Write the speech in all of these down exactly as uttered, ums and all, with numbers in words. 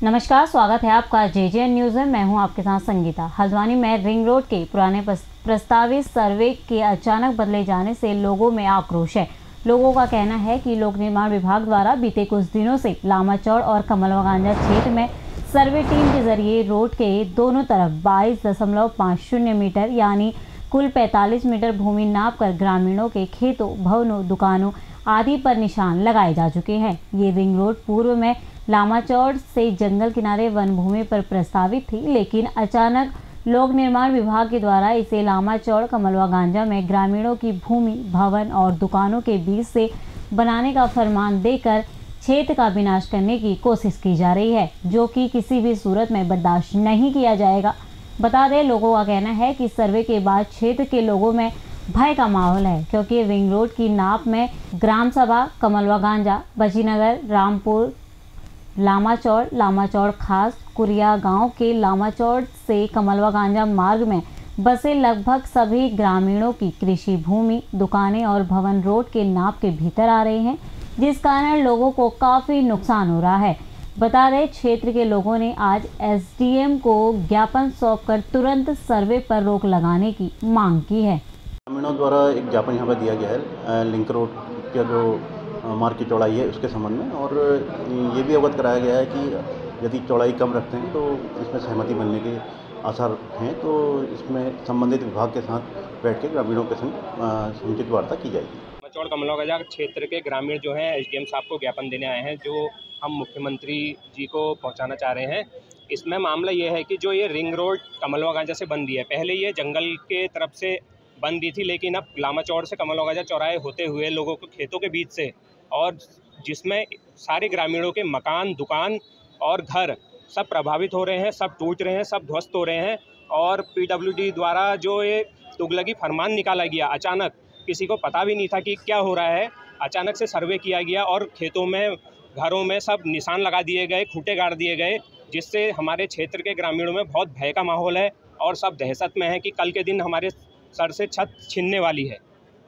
नमस्कार, स्वागत है आपका जेजेएन न्यूज़ में। मैं हूं आपके साथ संगीता। हल्द्वानी में रिंग रोड के पुराने प्रस्तावित सर्वे के अचानक बदले जाने से लोगों में आक्रोश है। लोगों का कहना है कि लोक निर्माण विभाग द्वारा बीते कुछ दिनों से लामाचौड़ और कमलवागांजा क्षेत्र में सर्वे टीम के जरिए रोड के दोनों तरफ बाईस दशमलव पाँच शून्य मीटर यानी कुल पैंतालीस मीटर भूमि नाप कर ग्रामीणों के खेतों, भवनों, दुकानों आदि पर निशान लगाए जा चुके हैं। ये रिंग रोड पूर्व में लामाचौड़ से जंगल किनारे वन भूमि पर प्रस्तावित थी, लेकिन अचानक लोक निर्माण विभाग के द्वारा इसे लामाचौड़ कमलवागांजा में ग्रामीणों की भूमि, भवन और दुकानों के बीच से बनाने का फरमान देकर क्षेत्र का विनाश करने की कोशिश की जा रही है, जो कि किसी भी सूरत में बर्दाश्त नहीं किया जाएगा। बता दें, लोगों का कहना है कि सर्वे के बाद क्षेत्र के लोगों में भय का माहौल है, क्योंकि रिंग रोड की नाप में ग्राम सभा कमलवागांजा, बजीनगर, रामपुर, लामाचौड़, लामाचौड़ खास, कुरिया गांव के लामाचौड़ से कमलवागांजा मार्ग में बसे लगभग सभी ग्रामीणों की कृषि भूमि, दुकानें और भवन रोड के नाप के भीतर आ रहे हैं, जिस कारण लोगों को काफ़ी नुकसान हो रहा है। बता दें, क्षेत्र के लोगों ने आज एसडीएम को ज्ञापन सौंपकर तुरंत सर्वे पर रोक लगाने की मांग की है। ग्रामीणों द्वारा एक ज्ञापन यहाँ पर दिया गया है लिंक रोड का जो मार्ग की चौड़ाई है उसके संबंध में, और ये भी अवगत कराया गया है कि यदि चौड़ाई कम रखते हैं तो इसमें सहमति बनने के आसार हैं, तो इसमें संबंधित विभाग के साथ बैठ के ग्रामीणों के संग समुचित वार्ता की जाएगी। लामाचौड़ कमलवागांजा क्षेत्र के ग्रामीण जो हैं एसडीएम साहब को ज्ञापन देने आए हैं, जो हम मुख्यमंत्री जी को पहुंचाना चाह रहे हैं। इसमें मामला ये है कि जो ये रिंग रोड कमलवागांजा से बन दी है, पहले ये जंगल के तरफ से बन दी थी, लेकिन अब लामाचौड़ से कमलवागांजा चौराहे होते हुए लोगों को खेतों के बीच से, और जिसमें सारे ग्रामीणों के मकान, दुकान और घर सब प्रभावित हो रहे हैं, सब टूट रहे हैं, सब ध्वस्त हो रहे हैं। और पीडब्ल्यूडी द्वारा जो ये तुगलकी फरमान निकाला गया, अचानक किसी को पता भी नहीं था कि क्या हो रहा है, अचानक से सर्वे किया गया और खेतों में, घरों में सब निशान लगा दिए गए, खूंटे गाड़ दिए गए, जिससे हमारे क्षेत्र के ग्रामीणों में बहुत भय का माहौल है और सब दहशत में है कि कल के दिन हमारे सर से छत छीनने वाली है।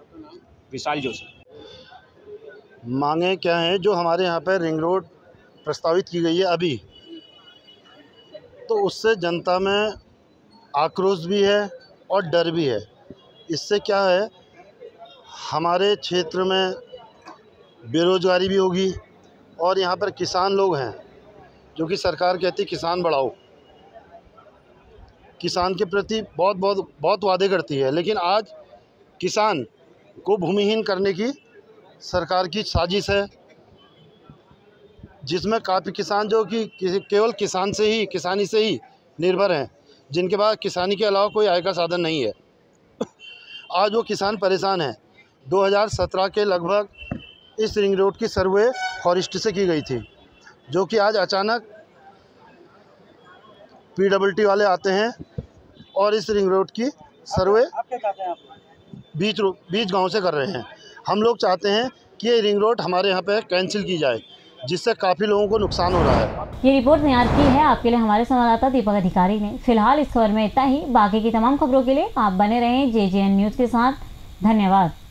विशाल जोशी। मांगे क्या हैं? जो हमारे यहाँ पर रिंग रोड प्रस्तावित की गई है अभी, तो उससे जनता में आक्रोश भी है और डर भी है। इससे क्या है, हमारे क्षेत्र में बेरोजगारी भी होगी, और यहाँ पर किसान लोग हैं जो कि सरकार कहती किसान बढ़ाओ, किसान के प्रति बहुत बहुत बहुत वादे करती है, लेकिन आज किसान को भूमिहीन करने की सरकार की साजिश है, जिसमें काफ़ी किसान जो कि केवल किसान से ही किसानी से ही निर्भर हैं, जिनके पास किसानी के अलावा कोई आय का साधन नहीं है। आज वो किसान परेशान हैं। दो हज़ार सत्रह के लगभग इस रिंग रोड की सर्वे फॉरेस्ट से की गई थी, जो कि आज अचानक पीडब्ल्यूडी वाले आते हैं और इस रिंग रोड की सर्वे बीच बीच गांव से कर रहे हैं। हम लोग चाहते हैं कि ये रिंग रोड हमारे यहाँ पे कैंसिल की जाए, जिससे काफ़ी लोगों को नुकसान हो रहा है। ये रिपोर्ट तैयार की है आपके लिए हमारे संवाददाता दीपक अधिकारी ने। फिलहाल इस खबर में इतना ही। बाकी की तमाम खबरों के लिए आप बने रहें जेजेएन न्यूज़ के साथ। धन्यवाद।